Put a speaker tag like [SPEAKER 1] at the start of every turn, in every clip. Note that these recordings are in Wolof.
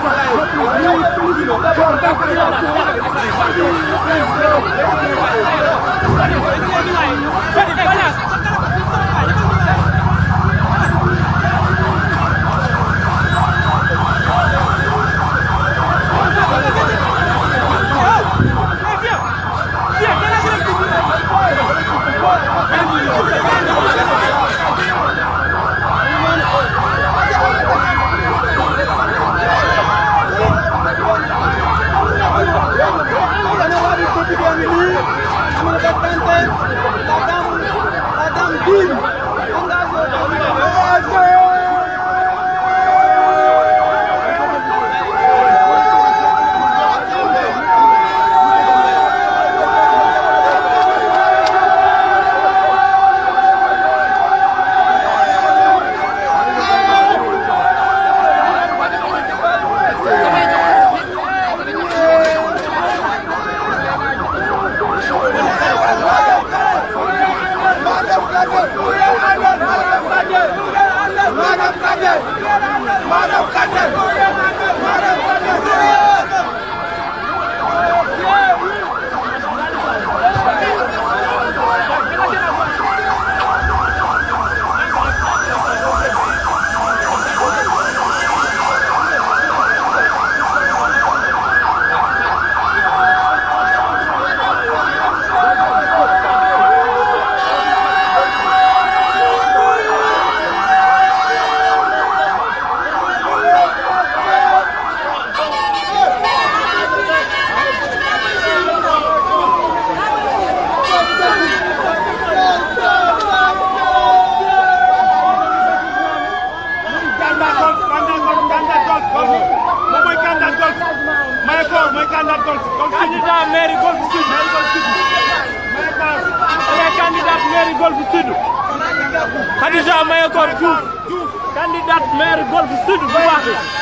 [SPEAKER 1] Khadija Mayakor Diouf candidate maire Golf Sud bu baax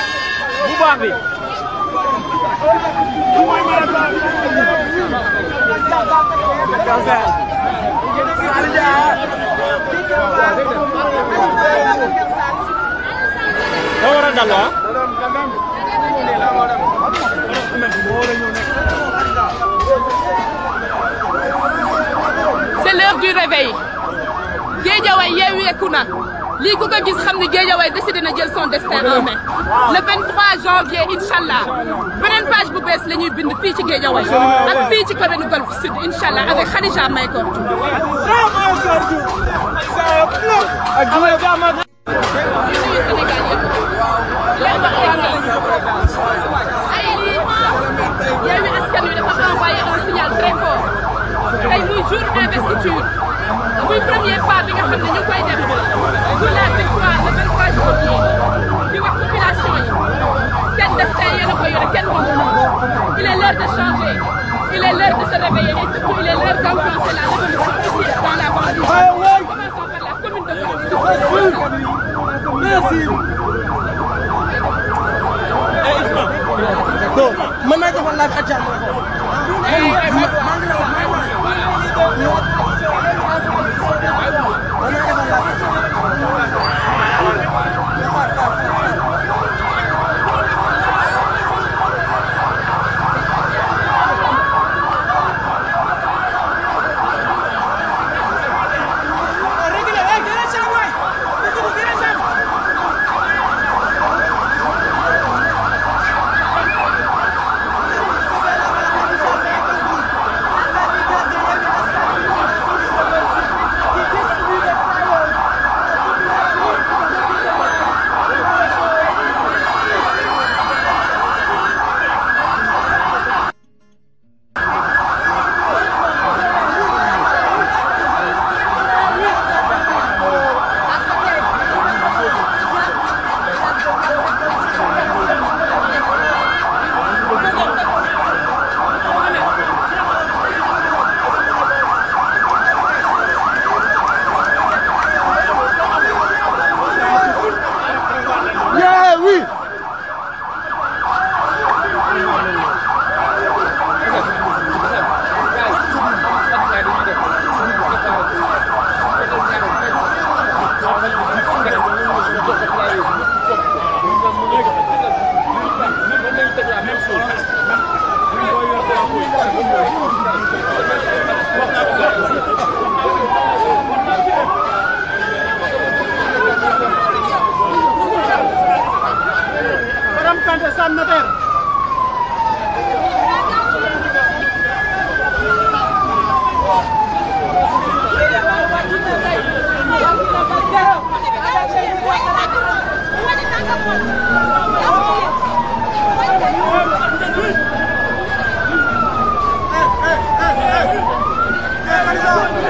[SPEAKER 1] bi da war a dal wa
[SPEAKER 2] c'est l'heure du réveil. Guédiawaye yeeweeku na lii ku ko gis xam ne Guédiawaye décidé na jël son destin en main le 23 janvier inchallah beneen page bu bees la ñuy bind fii ci Guédiawaye ak fii ci commune Golf Sud inchallah avec Khadija Mayakor Yewwi Askan Wi dafa envoyé un signal très fort tey muy jour d'investiture muy premier pas bi nga xam ne ñu koy def pour la victoire le 23 janvier di wax population yi seen destin yéen a ko yore kenn moomu il est l'heure de changer il est l'heure de se réveiller et surtout il est l'heure d'enclencher la révolution ici dans la banlieue. Commençons par la commune de Golf. Merci.
[SPEAKER 3] mën naa joxoon laaj Adja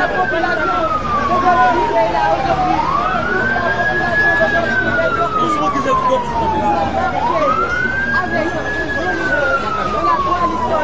[SPEAKER 3] la population de Gorgui est là aujourd'hui. Avec la coalition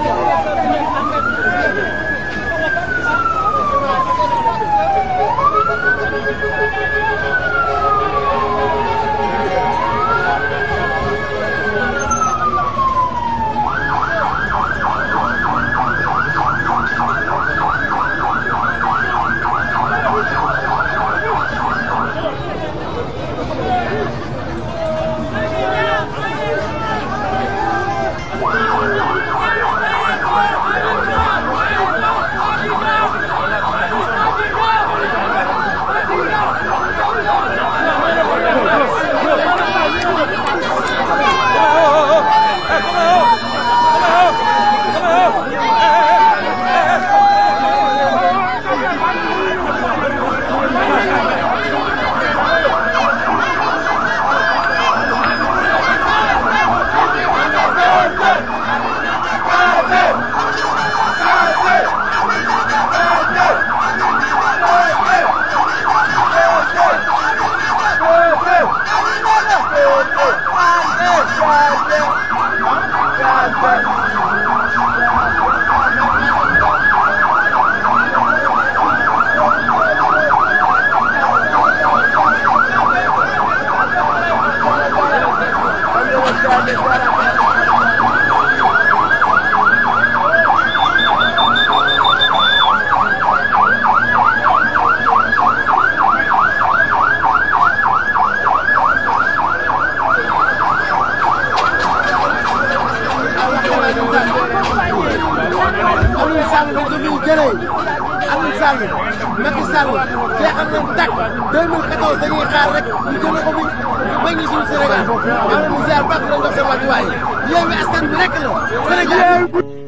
[SPEAKER 3] Aliou Sall Macky Sall jeexal nañ tàkk 2014 dañuy xaar rek ñu jëlee ko fi bañ ñu suñu Sénégal maa ngi ziar baax la ndox sa wàccuwaay Yewwi Askan Wi rek la Sénégal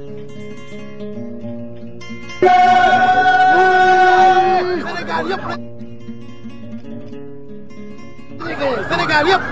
[SPEAKER 3] Sénégal yëpp Sénégal yëpp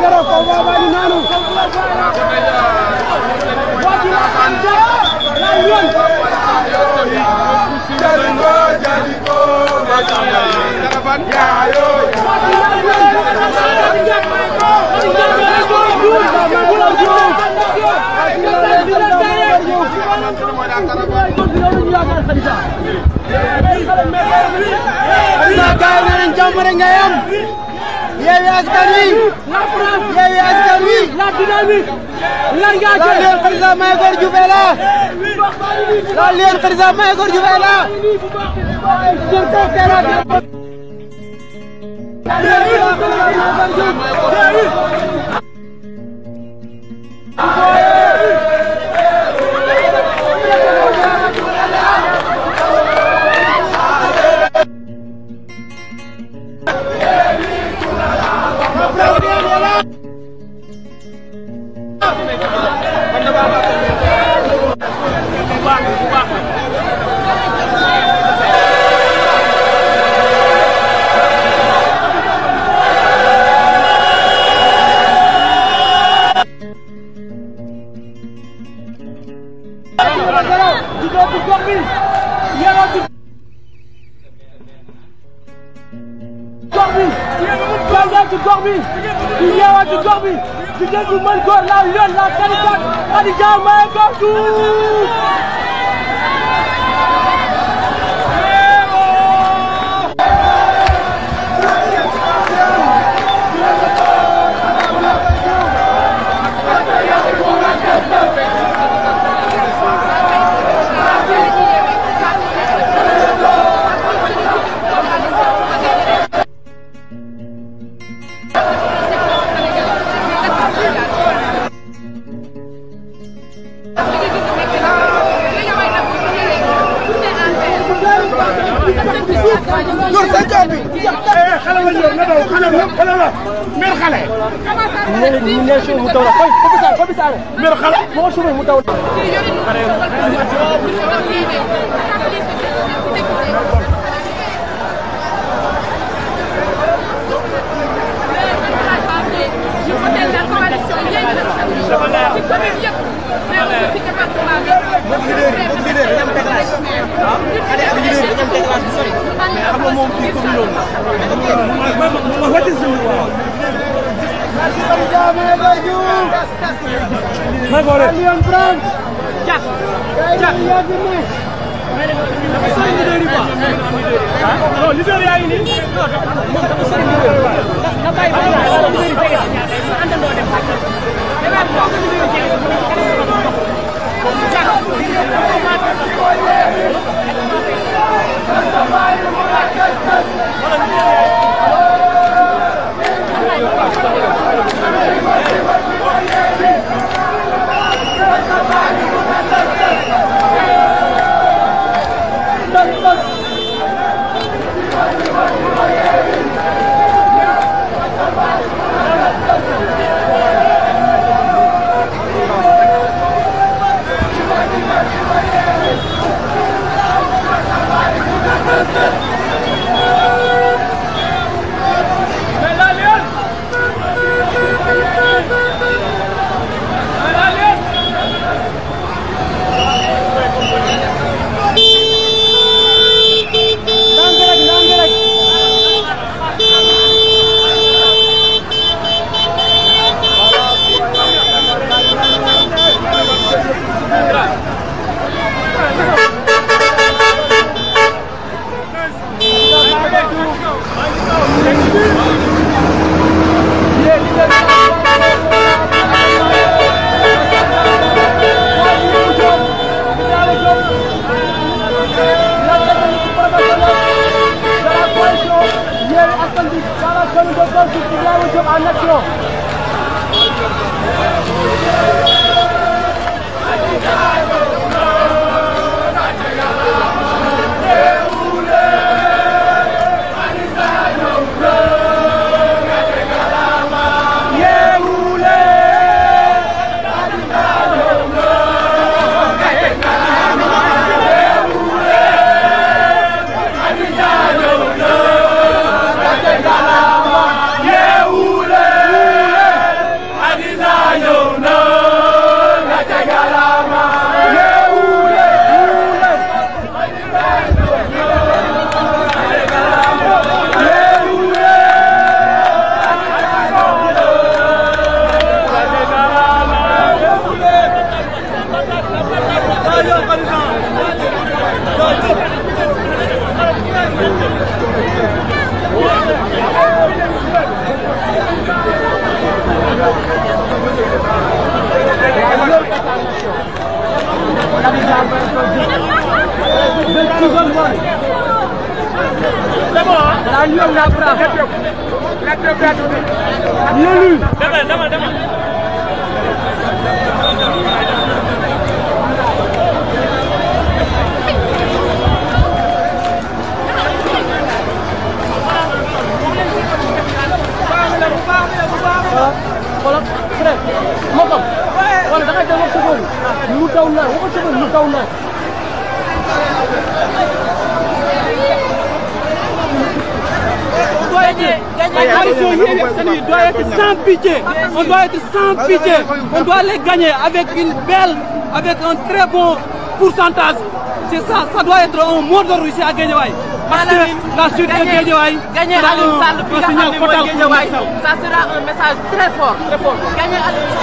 [SPEAKER 3] Yewwi Askan Wi, Yewwi Askan Wi, la dynamique, l'engagement. La Lion président Mahécor Diouf est là. La Lion président Mahécor Diouf est là. Jigéen bu mën góor la Lion la candidate Khadija Mahécor Diouf.
[SPEAKER 1] C'est bon, hein? La lion la brave. L'élu. Dama. Voilà, frère, moo ko wala da ngay dem ak chauffeur bi lu daw naa waxal chauffeur lu daw naa. On doit être sans pitié. On doit être sans pitié. On doit les gagner avec avec un très bon pourcentage. C'est ça, ça doit être un mot d'ordre ici à Guédiawaye. Parce que la chute de Guédiawaye
[SPEAKER 2] gagner Aliou Sall bi nga xam ne mooy Guédiawaye, ça sera un message très fort. Gagner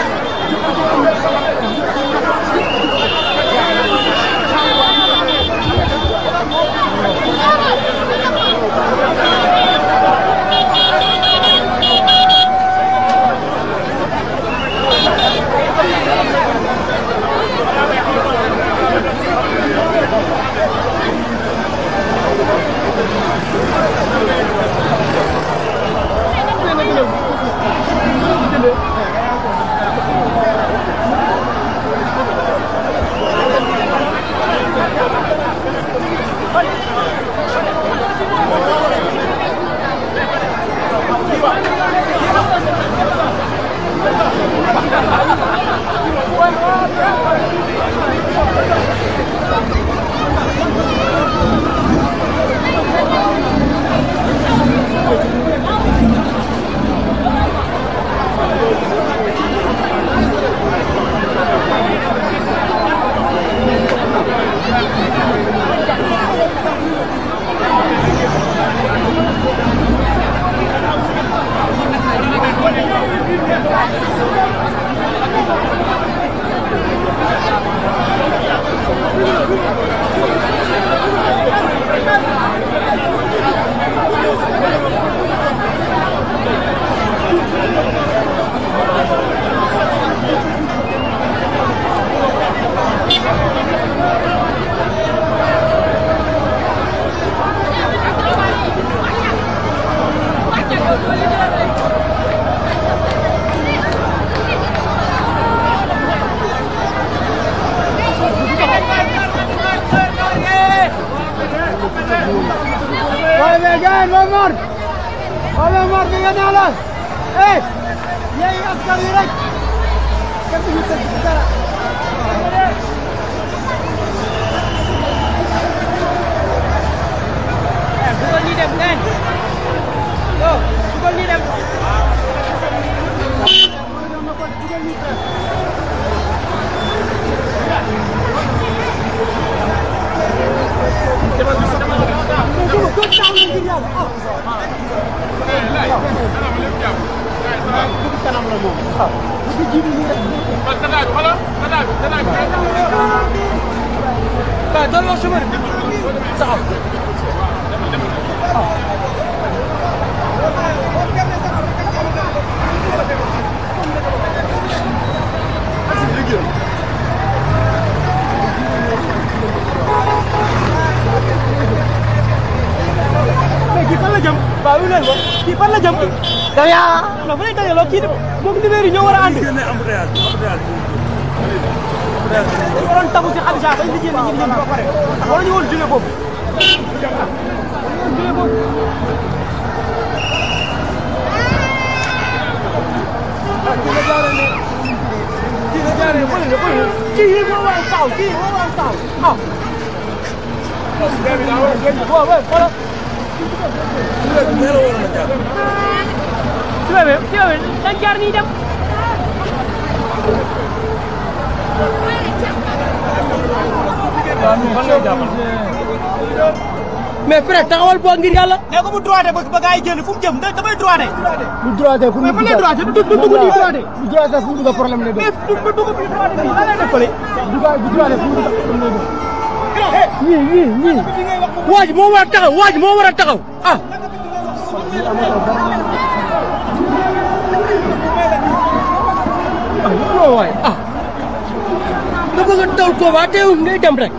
[SPEAKER 1] mais frère taxawal boo ngir yàlla. nee ko mu droité ba gars yi génn fu mu jëm damay droité.
[SPEAKER 3] bu droité fu mu
[SPEAKER 1] mais fa lay droité du dugg nii droité.
[SPEAKER 3] bu droité fu mu dugg problème lay doon.
[SPEAKER 1] mais du dugg nii droité nii lan lay def fële.
[SPEAKER 3] bu droité fu mu dugg problème lay doon. ñii.
[SPEAKER 1] waa ji moo war a taxaw waa ji moo war a taxaw ah.
[SPEAKER 4] waay ah nga bëgg a taw combat teewul ngay dem rek.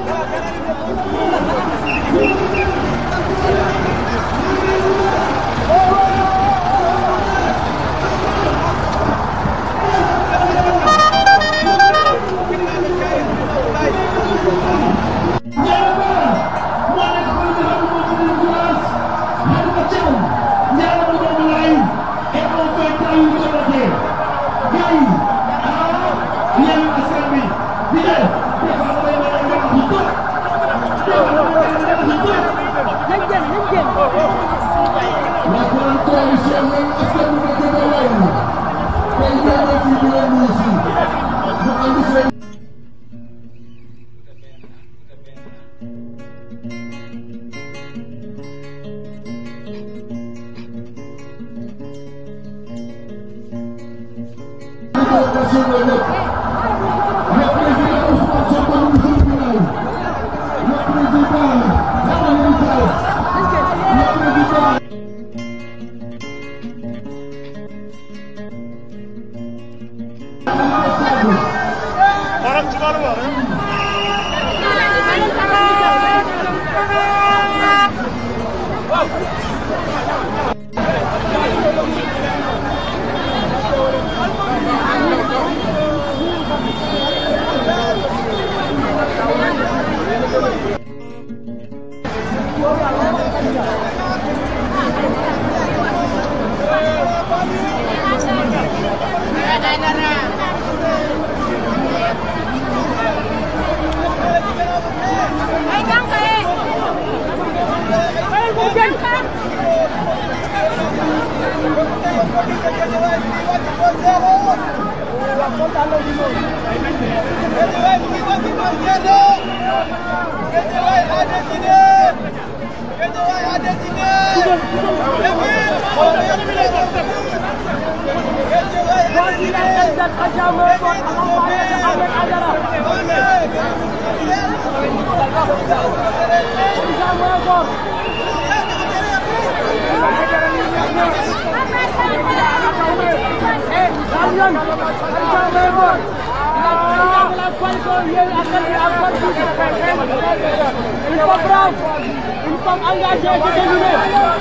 [SPEAKER 5] Une femme engagée et déterminée,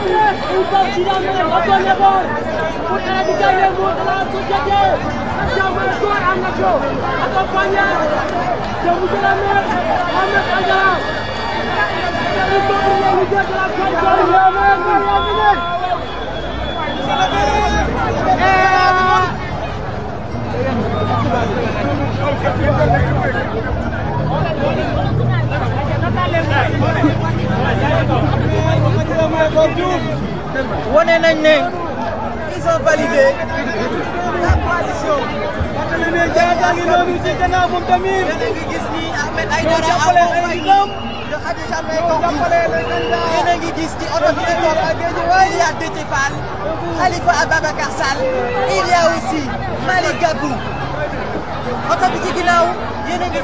[SPEAKER 5] une femme qui a mené à son effort pour éradiquer les maux de la société. J'aimerais corps en action, accompagné de M. le maire Ahmed Aïdara. Il faut pour les leaders de la coalition.
[SPEAKER 4] wane nañ ne ils ont validé la coalition. Yéen a ngi gis ni Ahmed Aïdara amoo fay de Khadija Mahécor yéen a ngi gis ci oto bi il y a Déthié Fall, Khalifa Ababacar Sall, il y a aussi Malick Gakou. Oto bi ci ginnaaw yéen a ngi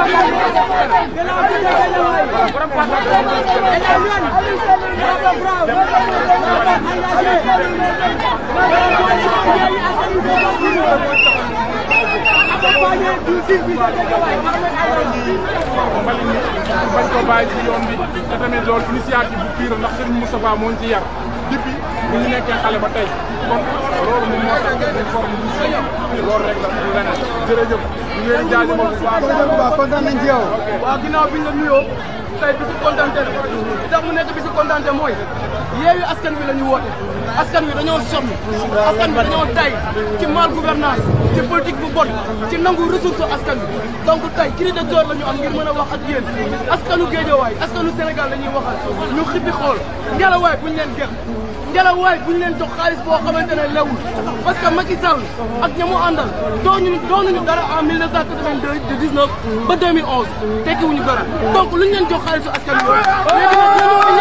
[SPEAKER 6] bañ ko bàyyi ci yoon bi te tamit loolu initiative bu pire ndax Serigne Moustapha moo ñu ci yar depuis bu ñu nekkee xale ba tey kon loolu moom moo tax ñu forme ñu si loolu rek la du leneen jërëjëf ñu ngi leen di jaajëfal bu baax kontaan nañ ci yow.
[SPEAKER 1] waaw ginnaaw bi ñu la nuyoo tey bi si kontaante la li tax mu nekk bi si kontaante mooy Yewwi Askan Wi la ñu woote askan wi dañoo sonn askan wi dañoo tay ci mal gouvernance ci politique bu bon ci nangu ressource askan wi donc tey cri de cœur la ñu am ngir mën a wax ak yéen askanu Guédiawaye askanu Sénégal la ñuy waxal ñu xippi xool ngelawaay buñ leen gert ngelawaay buñ leen jox xaalis boo xamante ne lewul parce que Macky Sall ak ña mu àndal doonuñu dara en 1982 de 19 ba 2011 tekkiwuñu dara donc luñ leen jox xaalisu askan wi léegi nag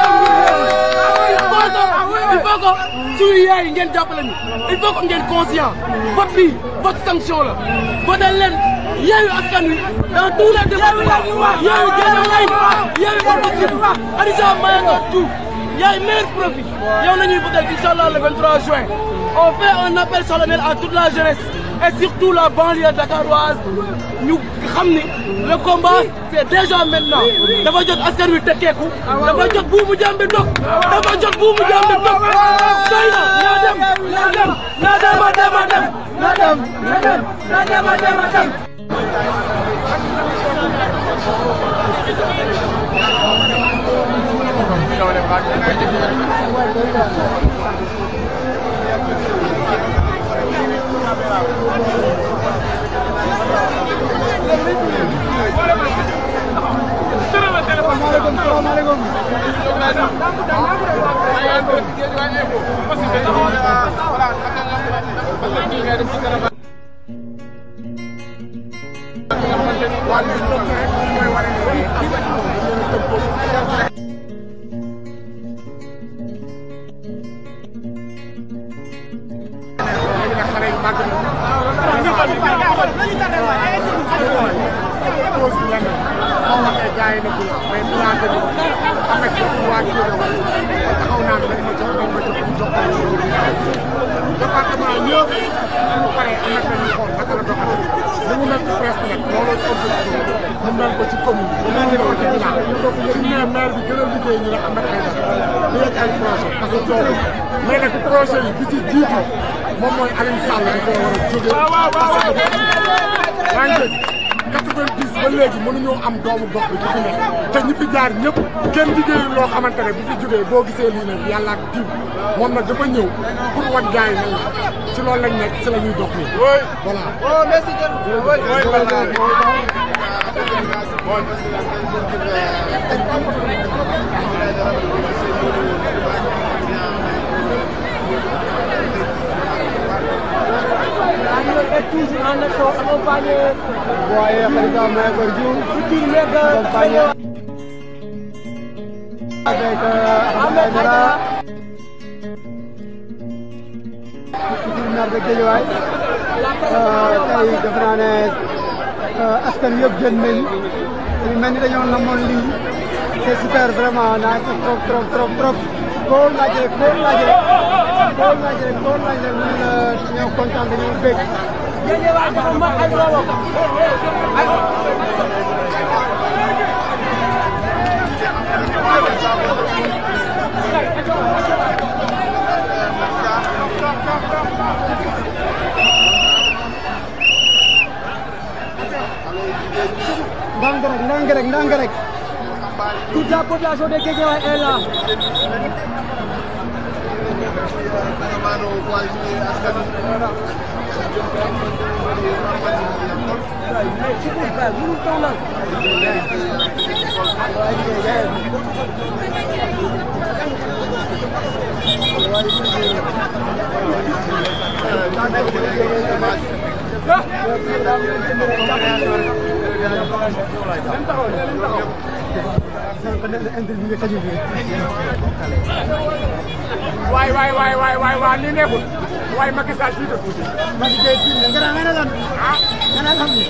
[SPEAKER 1] il faut que suñu yaay yi ngeen jàppale ñu il faut que ngeen conscient vote bi vote sanction la voté leen Yewwi Askan Wi dans tous les départements Yewwi Guédiawaye Yewwi Wallu Sud Adja Mayanga tout yaay meilleur profit yow nañuy voté inchallah le 23 juin on fait un appel solennel à toute la jeunesse et surtout la banlieue dakaroise ñu xam ni le combat c'est déjà maintenant dafa jot askan wi tekkeeku dafa jot buumu jaam bi dog dafa jot buumu jaam bi dog doy na na dem na dem a dem a dem na dem na dem na dem a dem a dem
[SPEAKER 6] mais nag projet yi bi ci jiitu moom mooy Aliou Sall da ko war a jógee yaa ngi dégg 90 ba léegi mënuñoo am doomu gox bi ci fi nekk te ñi fi jaar ñëpp kenn liggéeyul loo xamante ne bi fi jógee boo gisee lii nag yàlla ak diw moom nag dafa ñëw pour wan gaay yi ci loolu lañ nekk ci la ñuy dox nii voilà.
[SPEAKER 3] Oh merci
[SPEAKER 5] toujours en action accompagné.
[SPEAKER 3] Voyez Khalifa Mahécor Diouf accompagné avec Ahmed Aïdara, futur maire de Guédiawaye. Tey defe naa ne askan yëpp jël nañ ñu mel ni dañoo namoon lii c'est super vraiment naa ci trop koo laaj rek ñun ñoo kontaan dañoo bëgg. ndànk rek.
[SPEAKER 5] Toute la population de Guédiawaye est là.
[SPEAKER 6] waay lii nekkul waay Macky Sall fii de tuuti. Macky Sall fii de nga ne lan. ah nga ne lan.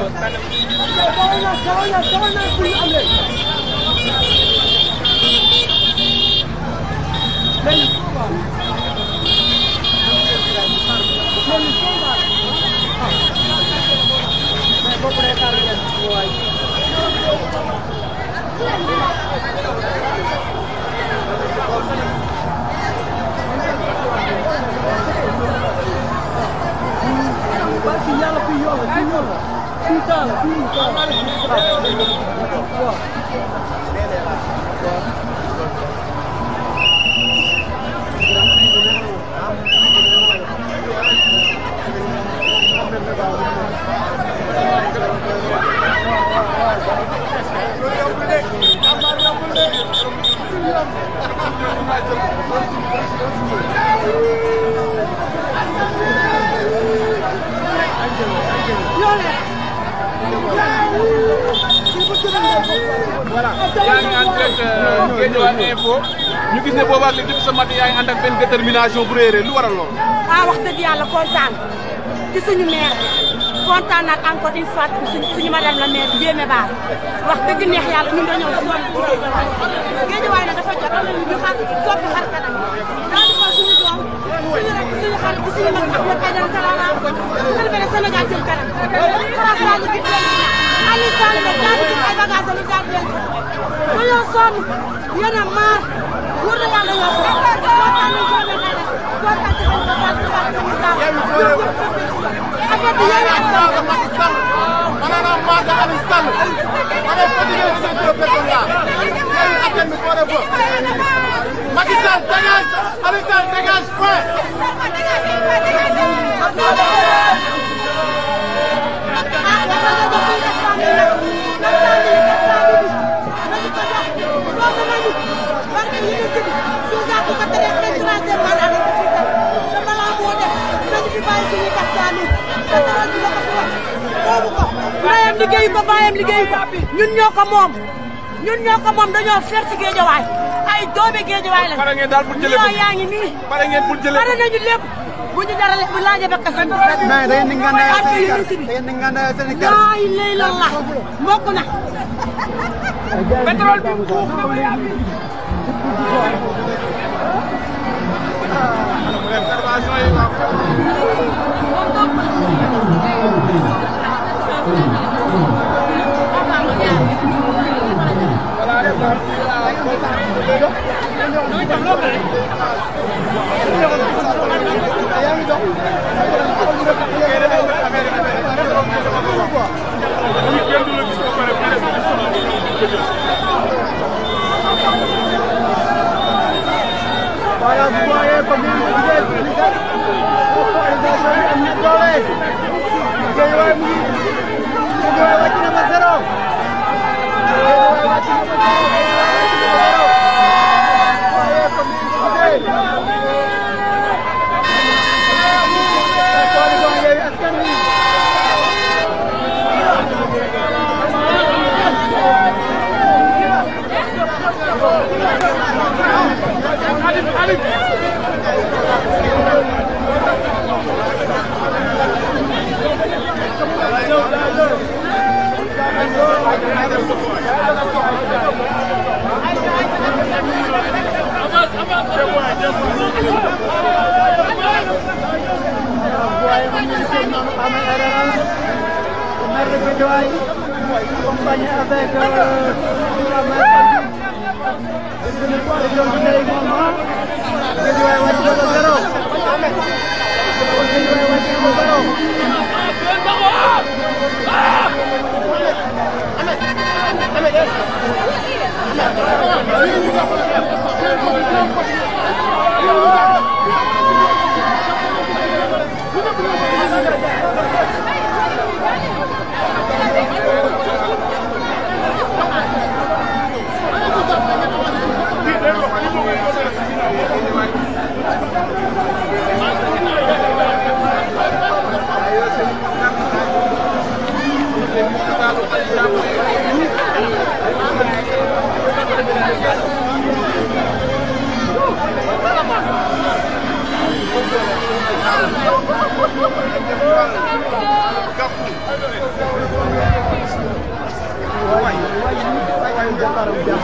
[SPEAKER 1] voilà yaa ngi en direct Guédiawaye Info ñu gis ne boobaag léegi depuis ce matin yaa ngi ànd ak benn détermination bu réeré lu waral lool.
[SPEAKER 7] ah wax dëgg yàlla kontaan ci suñu maire kontaan nag encore une fois suñu madame la maire Ndiémé Ba wax dëgg neex yàlla ñun dañoo sonn ci Guédiawaye nag dafa jot ñu xam soppi xar kanam daal di ko suñu doom suñu rek suñu xarit ci suñu mag ak ñoom ay dem salaama bu ko defee Sénégal jëm kanam France la gis leen Aliou Sall nag daal di ay bagage am daal di leen dañoo sonn yéen a maar wóor na yàlla ñoo sonn kontaan nañ ko mais nag kontaan ci xel ba baax ci baax ci baax affaire bi yéen a
[SPEAKER 3] Macky Sall maanaam maa ngi Aliou Sall ma ne fatigué de ces deux personnes là yéen affaire bi boole ba Macky Sall dégage Aliou Sall dégage point.
[SPEAKER 7] ndeyam liggéeyu ko baayam liggéeyu ko ñun ñoo ko moom dañoo fer ci Guédiawaye ay doomi Guédiawaye la.
[SPEAKER 1] pare ngeen daal pour jëlee
[SPEAKER 7] ñoo yaa ngi nii.
[SPEAKER 1] pare ngeen pour jëlee
[SPEAKER 7] pare nañu lépp bu ñu dara bu laajee ba kese.
[SPEAKER 3] mais da ngeen di ngànnaayoo Sénégal da ngeen di ngànnaayoo Sénégal.
[SPEAKER 7] laa ilaaha illallaah mbokk na.
[SPEAKER 1] pétrole bi
[SPEAKER 3] Voilà, vous voyez combien de Sénégal am na doole. Guédiawaye mu ngi Guédiawaye wàcc na ba zéro. Guédiawaye wàcc na ba zéro. Voyez combien de coalition Yewwi Askan Wi. Maire de Guédiawaye accompagné avec la maire Guédiawaye wàcc na ba zéro. Guédiawaye wàcc na ba zéro.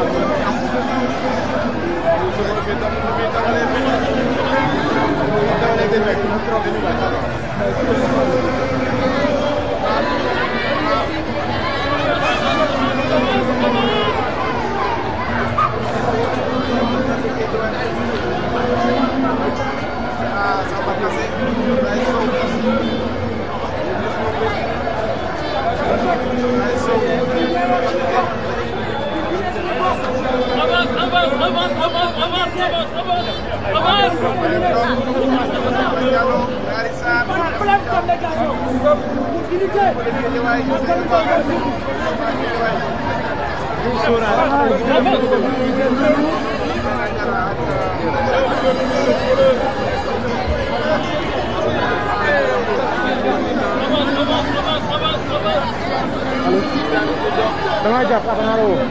[SPEAKER 6] Dama jàpp ak naa la woo.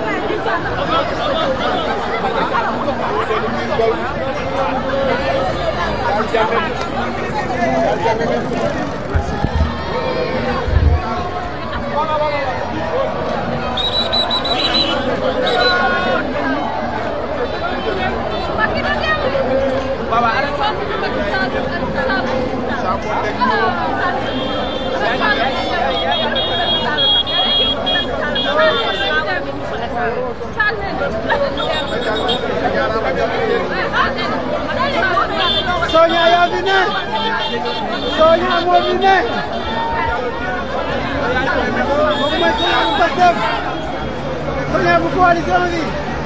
[SPEAKER 3] Sonia yaa fi ne Sonia moo fi ne moom mooy Sonia bu Pastef Sonia bu coalition bi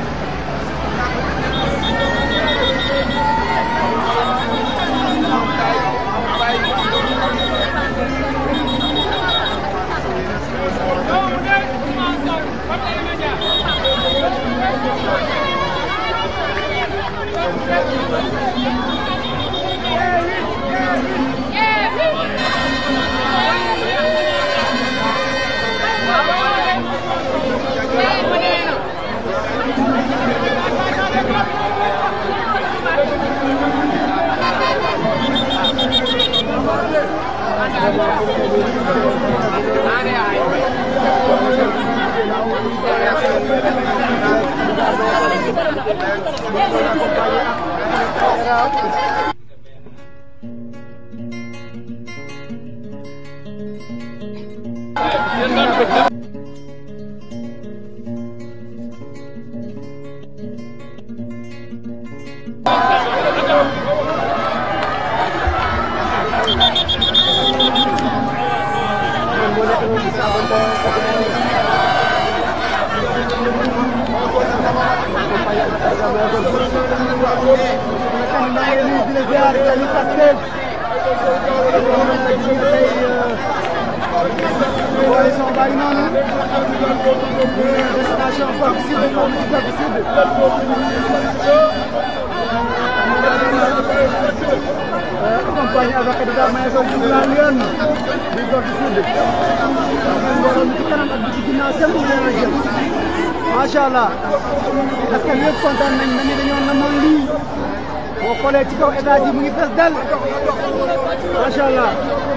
[SPEAKER 3] accompagné avec candidat Mahécor Diouf la Lyon di Golf Sud mbooloo mi ci kanam ak bi ci ginnaaw seen bu leen a jël macha allah parce que yëpp kontaan nañ ne ni dañoo namoon lii boo xoolee ci kaw état ji mu ngi fees dal macha allah.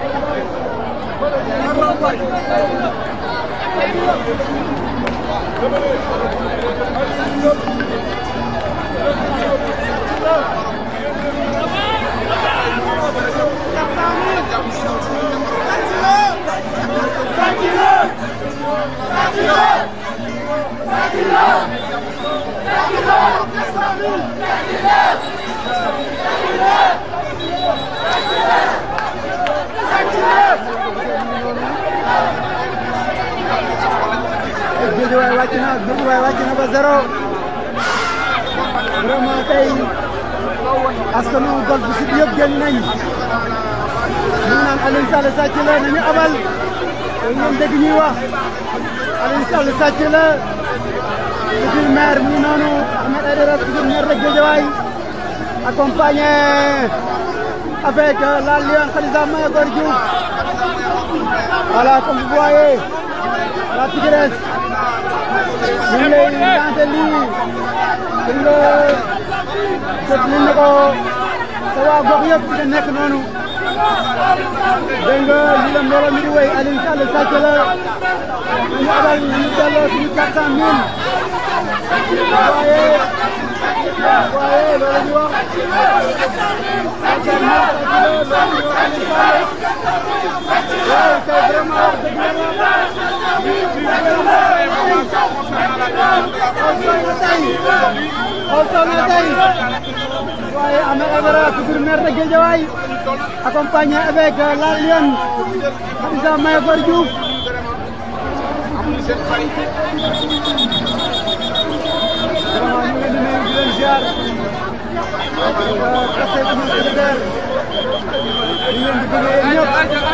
[SPEAKER 3] Guédiawaye wàcc na ba zéro vraiment tey askanu Golf Sud yëpp génn nañ ñu naan Aliou Sall sàcc la nañu abal ngeen dégg ñuy wax Aliou Sall sàcc la futur maire mu noonu Ahmed Aïdara futur maire de Guédiawaye accompagné avec la Lyon Khadija Mahécor Diouf. Voilà, comme vous voyez la Tigresse ñu ngi lay tenter lii pour nga jot li ne ko sa waa gox yëpp di nekk noonu dégg nga li la mbooloo mi di wéy Aliou Sall sàcc la ñu abal ñu delloo suñu 400 000 waaye loolu ñu wax 400 000 waaye tey vraiment waaye Ahmed Aïdara futur maire de Guédiawaye accompagné avec la Lionne Khadija Mahécor Diouf vraiment ñu ngi leen di nuyu di leen ziar conseil communautaire ñu leen di bëggee ñëpp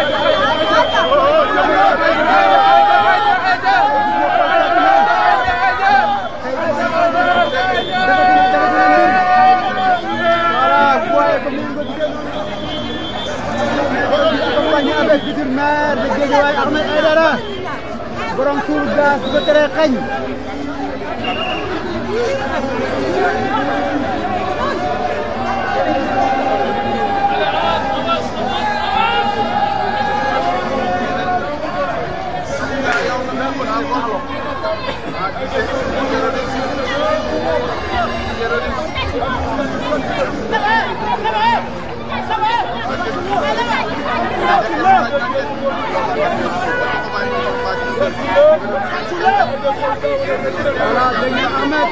[SPEAKER 3] avec futur maire de Guédiawaye Ahmed Aïdara borom suur gas bu ko teree xañ voilà dégg nga Ahmed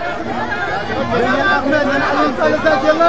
[SPEAKER 3] nee na Aliou Sall sàcc la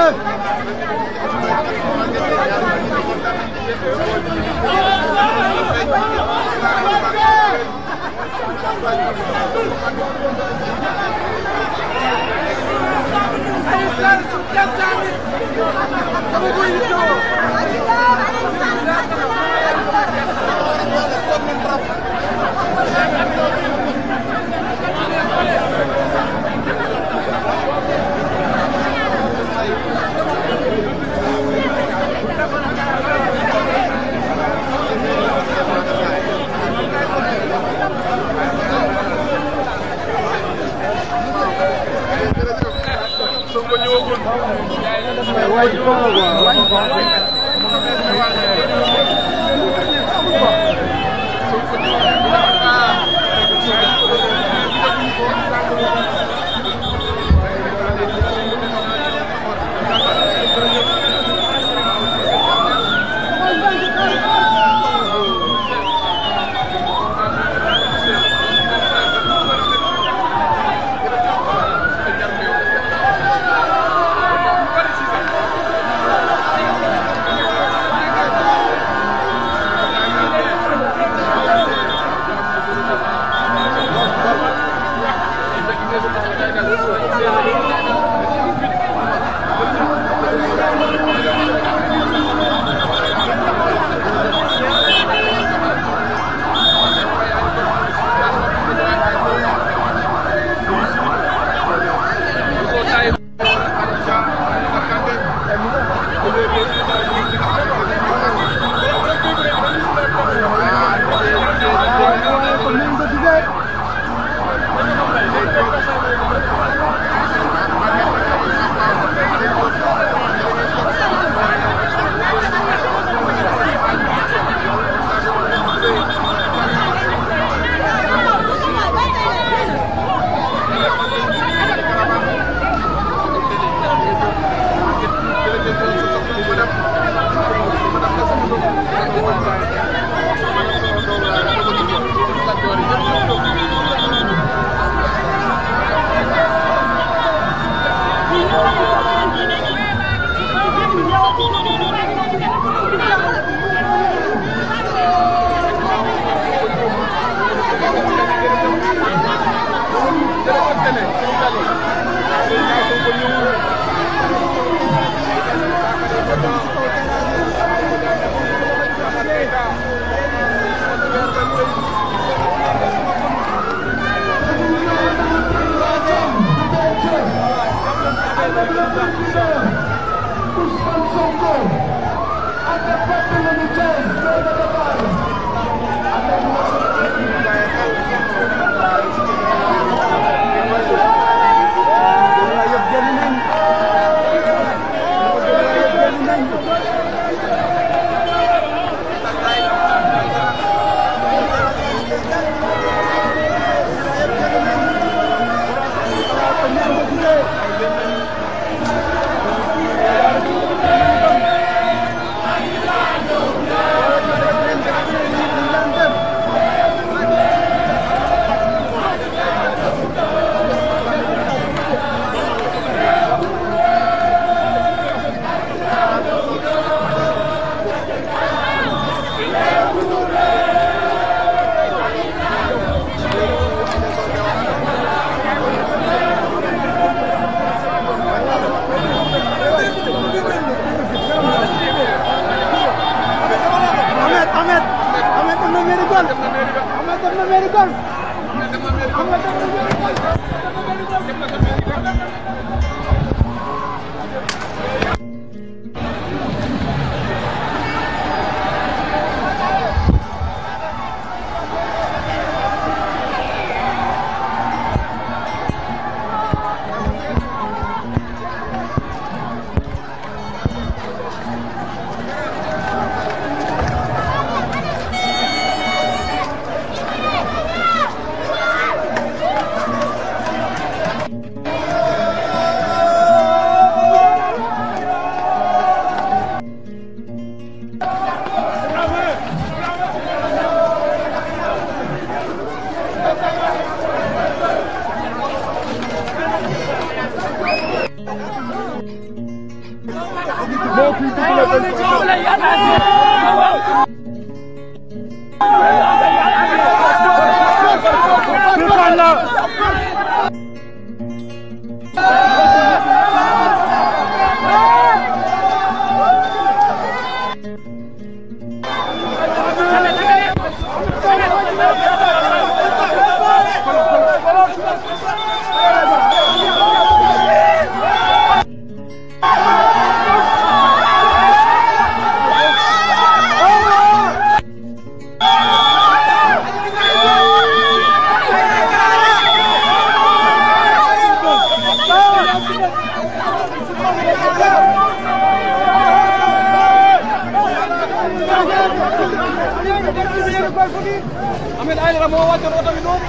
[SPEAKER 1] Ahmed Aïdara moo wàccoon oto bi noonu.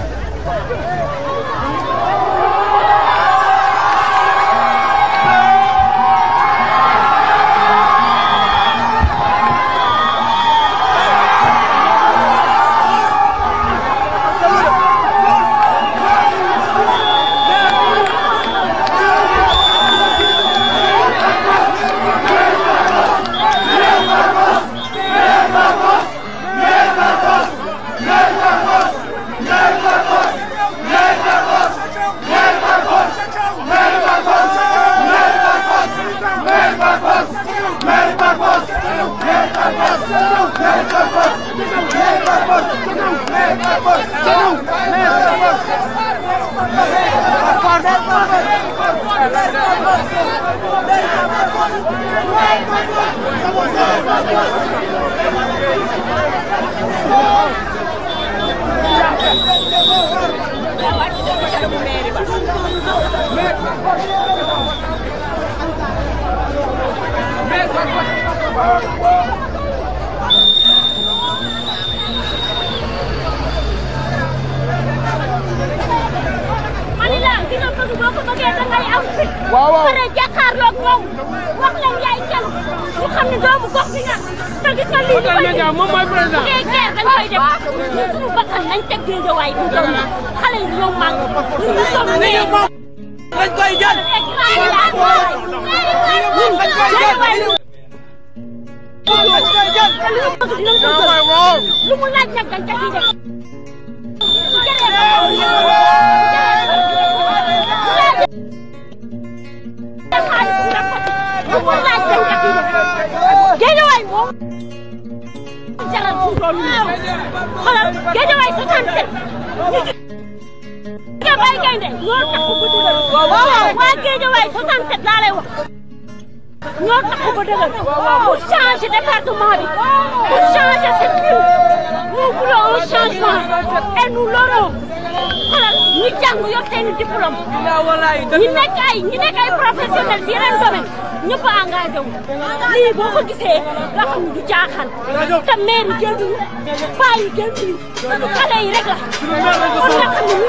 [SPEAKER 5] waaw waaw pare jàkkaarloog moom wax leen yaay kenn ñu xam ne doomu gox bi nga te gis nga lii ñu moom mooy président bu dee guerre dañ koy def ñun suñu bakkan nañ teg Guédiawaye bu doon xale yi ñoo màgg ñu sonn nee
[SPEAKER 1] dañ koy jël
[SPEAKER 5] lu mu laaj nag dañ ca ciy def Guédiawaye moom jaral fu toll nii xoolal Guédiawaye 67 ñu bay gaynde ñoo takku ba dëgër waa Guédiawaye 67 laa lay wax ñoo takku ba dëgër pour changer département bi pour changer cette ville nous voulons un changement et nous l'aurons xoolal ñi jàng yor seen diplôme ñi nekk ay professionnels ci yeneen domaine ñëpp a engagé wu lii boo ko gisee nga xam ne du jaaxal te maire yi jël duñu paa yi jël duñu xale yi rek la kon nga xam ne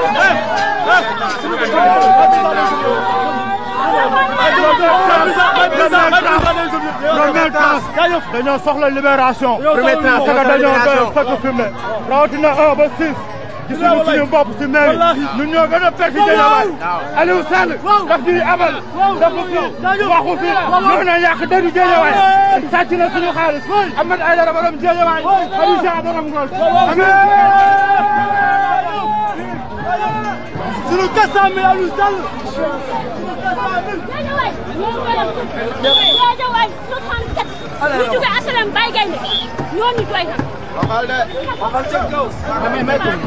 [SPEAKER 8] dañoo soxla libération. premier transfert dañoo fekk fi mu ne rawatina 1 ba 6. gisuñu suñu bopp si mairie ñun ñoo gën a perte Guédiawaye Aliou Sall daf ñuy abal dafa fi waxu fi ñoo na yàq dëru Guédiawaye sàcc na suñu xaalis Ahmed Aïdara borom Guédiawaye Khadija borom Ngor
[SPEAKER 1] suñu 400 000 Aliou Sall
[SPEAKER 5] Guédiawaye 67 ñu jóge asalam bay gaynde ñoo ñu doy na
[SPEAKER 3] waxal de waxal ca kaw damay may ko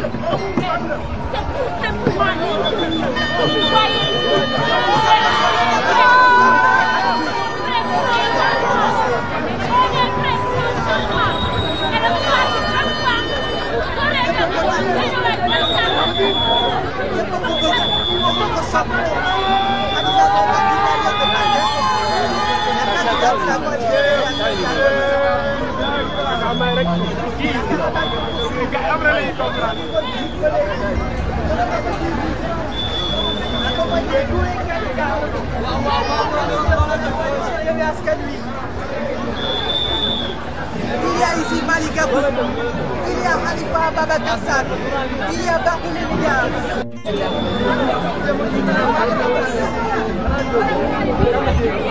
[SPEAKER 4] Il y a ici Malick Gakou, il y a Khalifa Ababacar Sall, il y a Barthélémy Dias.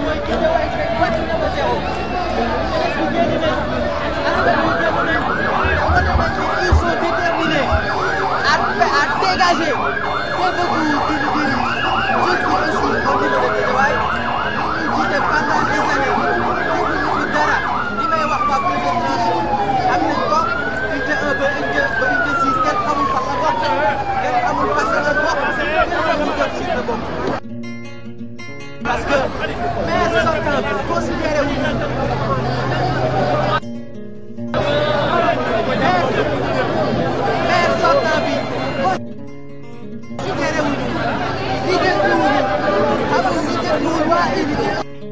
[SPEAKER 4] Ils sont déterminés à dégager ces beaucoup de jeunes qui sont au niveau de Guédiawaye. Ils étaient pendant des années. Ils dara li may wax waa première tranche am nañ ko unité 1 ba unité 6 kenn xamul fan la bokk kenn xamul fan la bokk kenn xamul jot si la bokk. Parce que maire sortant bi considéré wu maire sortant bi considéré wu li jënduwul xam nga li jënduwul waa unité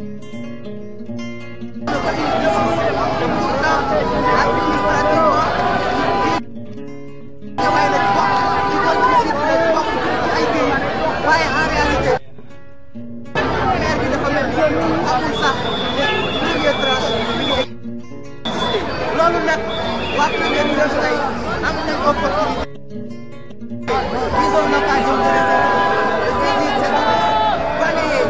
[SPEAKER 4] pourtant administrativement Guédiawaye lañ bokk ci condition lañ bokk ay kii waaye en réalité maire bi dafa mel ni amul sax première tranche loolu nag waa première tranche tey am nañ opportunité ils ont l'occasion de saisir cette balayer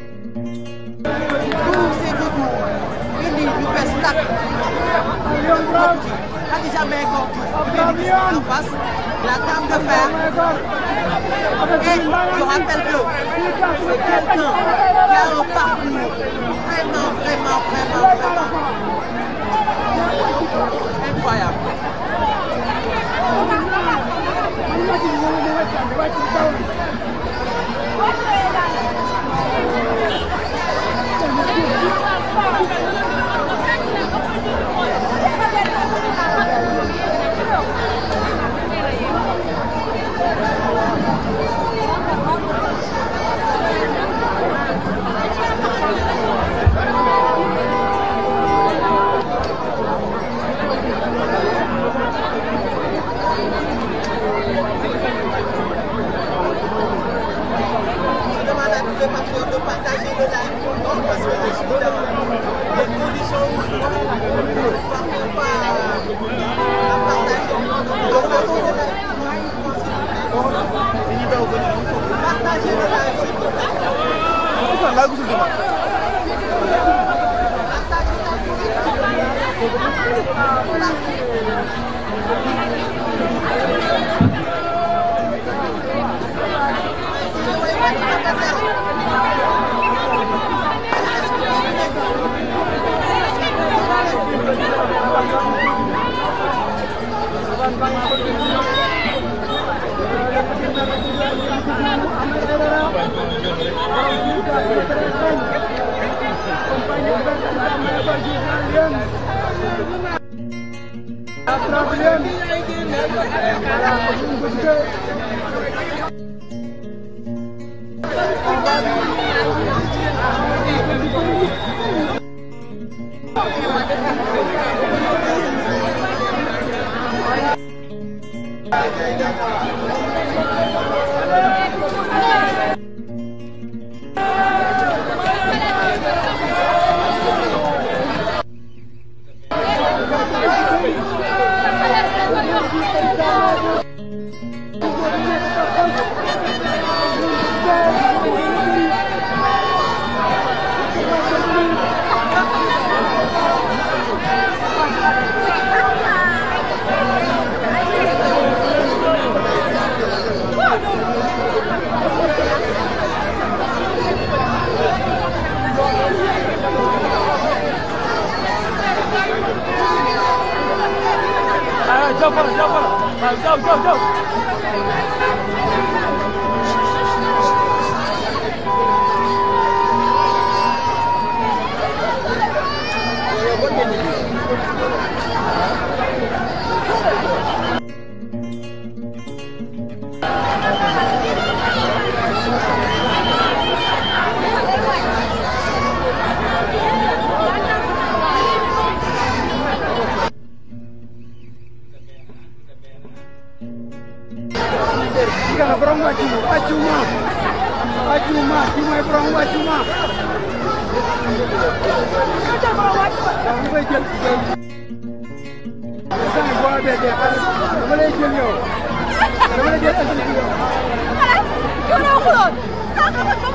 [SPEAKER 4] tous ces recours indi yu bees tàkk loolu bokk ci Khadija Mengo en face la Dame de Fer et je rappelle que c'est quelqu'un qui a un parcours vraiment incroyable. De partager le live parce que les conditions où je ne parviens pas à partager. Donc, partagez le live, s'il vous plaît.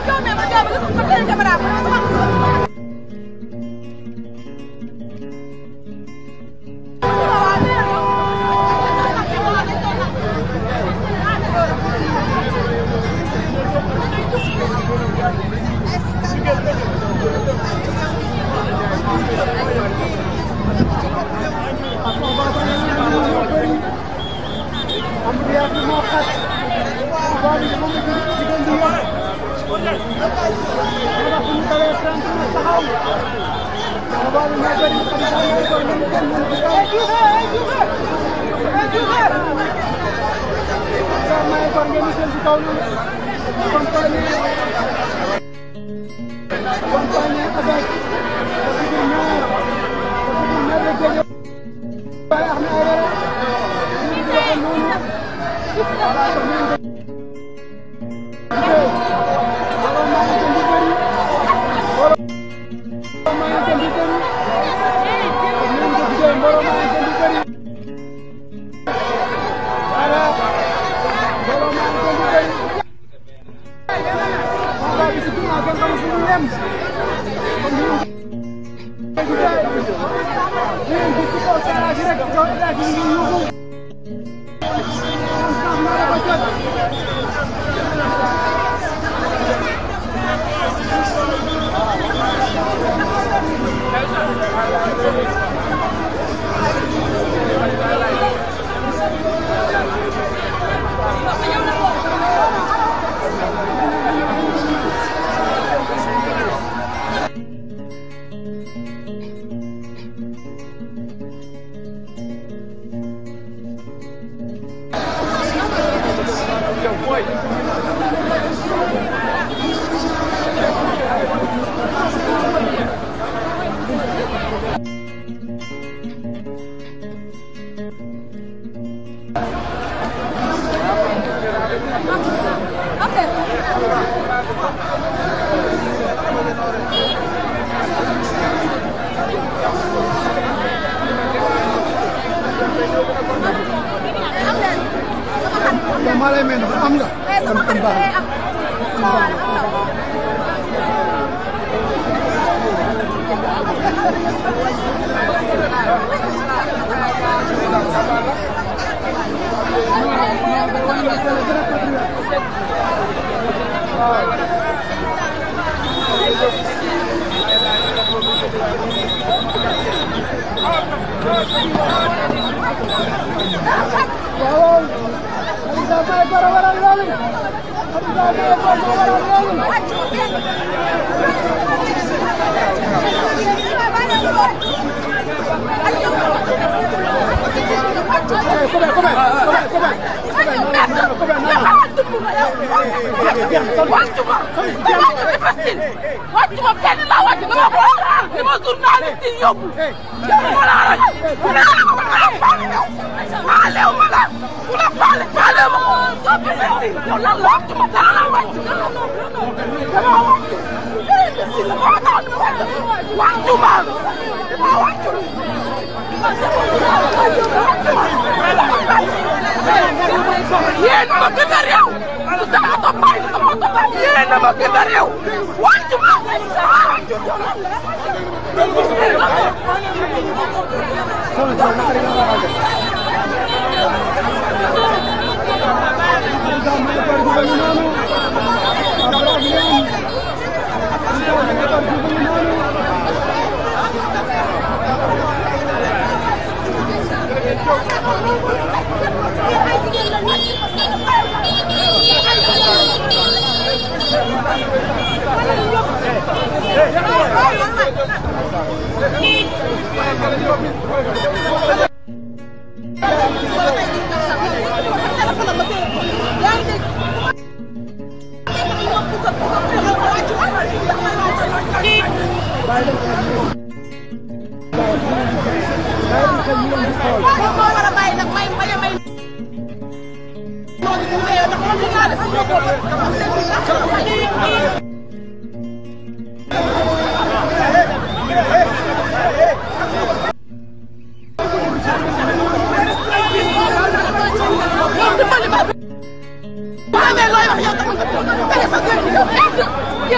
[SPEAKER 2] Why am I lying?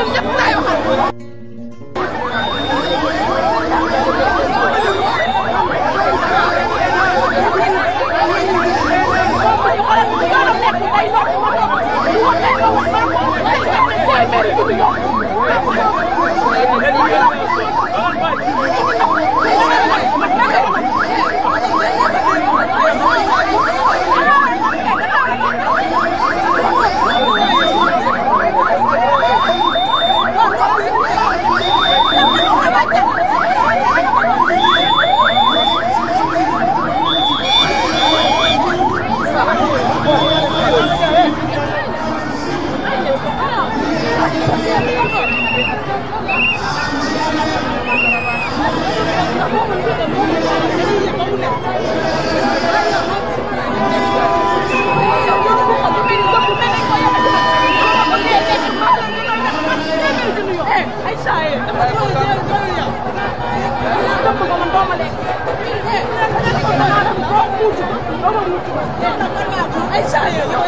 [SPEAKER 7] doo ma lekk. ay saa yoo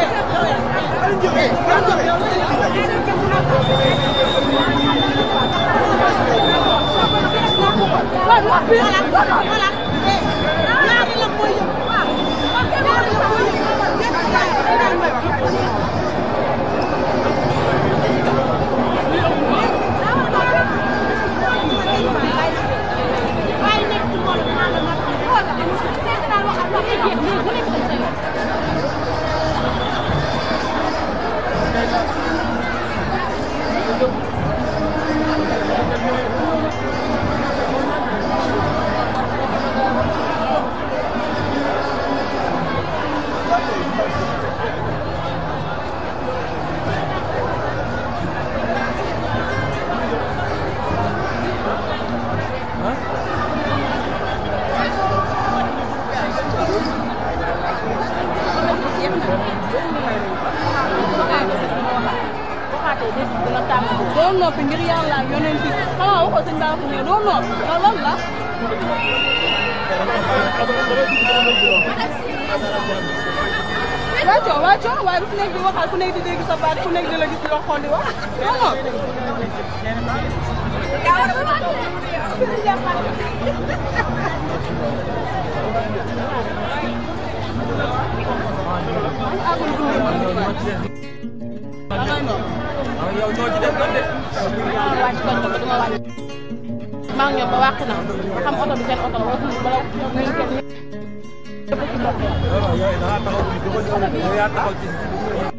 [SPEAKER 7] doo noppi ngir yàlla yonent bi xanaa waxoo sëñ Ba ko ne doo noppi loolu la. waaye bu ku nekk di waxal ku nekk di dégg sa baat ku nekk di la gis yoo xool di wax doo noppi.
[SPEAKER 1] yow ñoo ci def de.
[SPEAKER 7] wàcc kon ko duma wàcc. maa ngi ñëw ba wàq na xam oto bi seen oto la waxuñu bala ñu kenn.
[SPEAKER 1] yow da nga taxaw ci